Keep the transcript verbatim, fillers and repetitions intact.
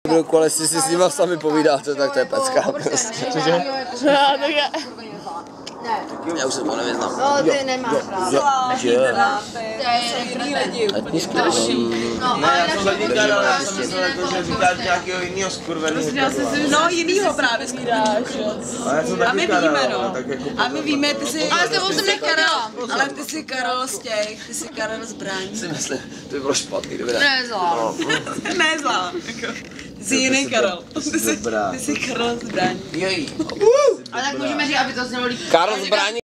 Bruku, ale jestli si s nima sami povídáte, tak to je pecka. Cože? Já tak je. Já už se to nevyznám. No, ty nemáš rád. Jo. To je jiný lidi. No, ne, já jsem zadní Karel, já jsem myslel jako, že říkáš nějakého jinýho skurveného. No, jinýho právě skurdáš. A my víme, no. A my víme, ty jsi... Ale s tebou jsem nekarela. Ale ty jsi Karel z těch, ty jsi Karel zbraň. Si myslím, to by bylo špatný, kdyby ne. Ne, zlá. Ne zlá, jako. Ty jsi jiný Karel. Ty jsi, ty jsi Karel zbraň. Jej. Ale tak můžeme říct, aby to znělo líp. Karel Zbraň.